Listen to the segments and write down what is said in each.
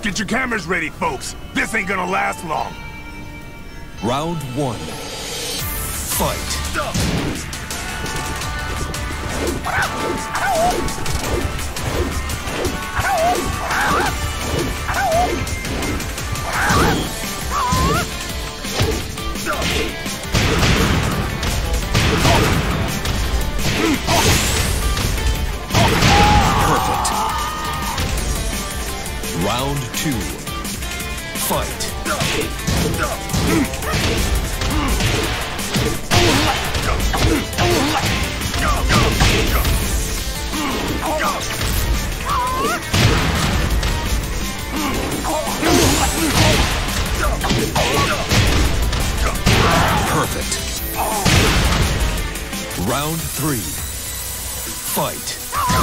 Get your cameras ready, folks. This ain't gonna last long. Round 1. Fight. Perfect. Round 2. Fight. Perfect. Round 3. Fight.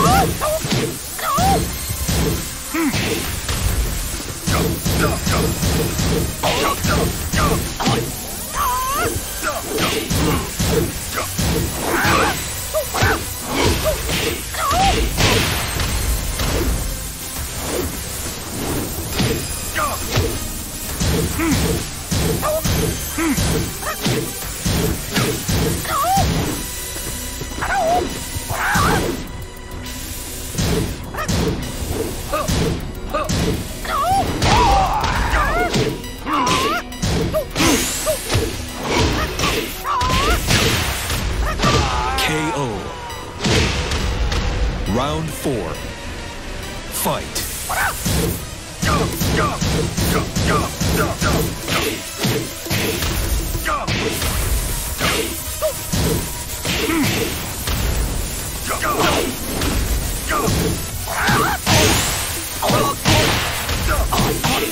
KO. Round 4. Fight.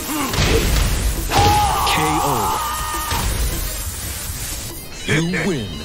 KO. You win.